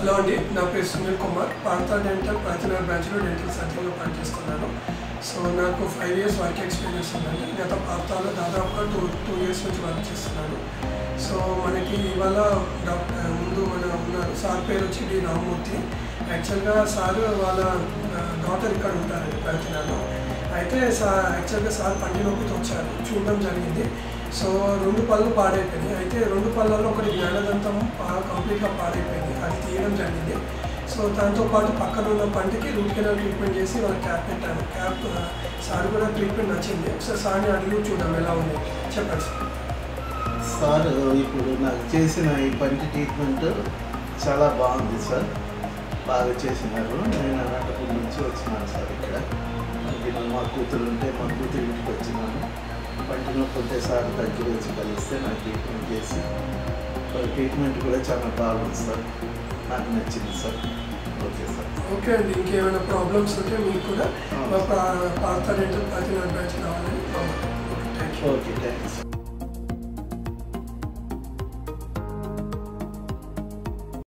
Hello అండి, నా పేరు సునీల్ కుమార్. పార్థా డెంటల్ పార్థనగర్ బ్రాంచ్లో డెంటల్ సర్జన్లో పనిచేస్తున్నాను. సో నాకు 5 years వర్క్ ఎక్స్పీరియన్స్ ఉందండి. గత పార్థాలో దాదాపుగా టూ years నుంచి వర్క్ చేస్తున్నాను. సో మనకి ఇవాళ ముందు ఉన్నారు సార్ పేరు వచ్చి డి రామ్మూర్తి. యాక్చువల్గా సార్ వాళ్ళ డాటర్ ఇక్కడ ఉంటారండి పార్థనగర్లో. అయితే యాక్చువల్గా సార్ పంటి నొప్పితో వచ్చారు, చూడడం జరిగింది. సో 2 పళ్ళు పాడైపోయినాయి. అయితే 2 పళ్ళల్లో ఒకటి జ్ఞానదంతం కంప్లీట్గా పాడైపోయింది, అది తీయడం జరిగింది. సో దాంతోపాటు పక్కన ఉన్న పంటికి రూట్ కెనాల్ ట్రీట్మెంట్ చేసి వాళ్ళ క్యాప్ పెట్టాను. క్యాప్ సార్ కూడా ట్రీట్మెంట్ నచ్చింది. ఒకసారి సార్ని అడిగి చూద్దాం ఎలా ఉంది, చెప్పండి సార్. ఇప్పుడు నాకు చేసిన ఈ పంటి ట్రీట్మెంట్ చాలా బాగుంది సార్, బాగా చేసినారు. నేను అనంతపురం నుంచి వచ్చినాను సార్. ఇక్కడ మా కూతురు ఉంటే మా కూతురు ఇంటికి వచ్చినాను. పంటి నొప్పి ఉంటే సార్ దగ్గర వచ్చి కలిస్తే నాకు ట్రీట్మెంట్ చేసి ట్రీట్మెంట్ కూడా చాలా బాగుంది సార్, నాకు నచ్చింది సార్. Okay sir. ఓకే అండి, ఇంకేమైనా ప్రాబ్లమ్స్ ఉంటే మీకు కూడా పార్థా డెంటల్ పార్థనగర్ బ్రాంచ్ కావాలని. Okay, thank you sir.